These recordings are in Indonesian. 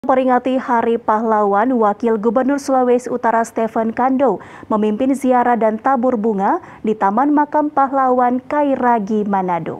Memperingati Hari Pahlawan, Wakil Gubernur Sulawesi Utara Stephen Kando memimpin ziarah dan tabur bunga di Taman Makam Pahlawan Kairagi, Manado.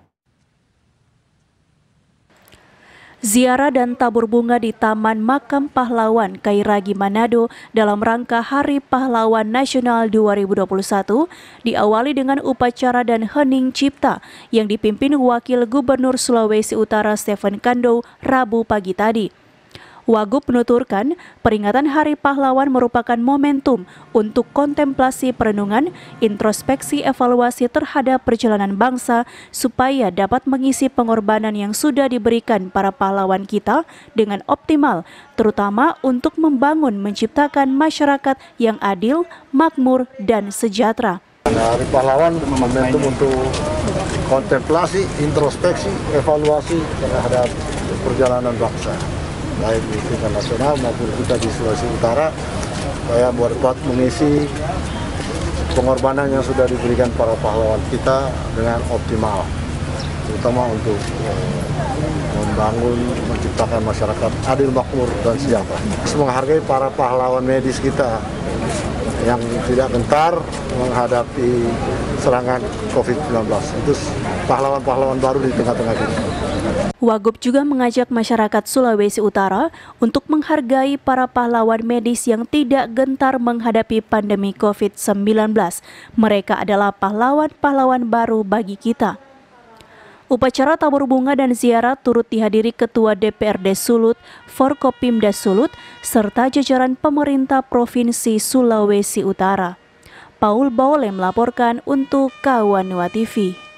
Ziarah dan tabur bunga di Taman Makam Pahlawan Kairagi, Manado dalam rangka Hari Pahlawan Nasional 2021 diawali dengan upacara dan hening cipta yang dipimpin Wakil Gubernur Sulawesi Utara Stephen Kando Rabu pagi tadi. Wagub menuturkan, peringatan Hari Pahlawan merupakan momentum untuk kontemplasi perenungan, introspeksi evaluasi terhadap perjalanan bangsa supaya dapat mengisi pengorbanan yang sudah diberikan para pahlawan kita dengan optimal, terutama untuk membangun menciptakan masyarakat yang adil, makmur, dan sejahtera. Hari Pahlawan momentum untuk kontemplasi, introspeksi, evaluasi terhadap perjalanan bangsa, baik di tingkat nasional maupun kita di Sulawesi Utara, supaya dapat mengisi pengorbanan yang sudah diberikan para pahlawan kita dengan optimal, terutama untuk membangun, menciptakan masyarakat adil, makmur, dan sejahtera. Menghargai para pahlawan medis kita yang tidak gentar menghadapi serangan COVID-19. Itu pahlawan-pahlawan baru di tengah-tengah kita. Wagub juga mengajak masyarakat Sulawesi Utara untuk menghargai para pahlawan medis yang tidak gentar menghadapi pandemi COVID-19. Mereka adalah pahlawan-pahlawan baru bagi kita. Upacara tabur bunga dan ziarah turut dihadiri Ketua DPRD Sulut, Forkopimda Sulut, serta jajaran pemerintah Provinsi Sulawesi Utara. Paul Baole melaporkan untuk Kawanua TV.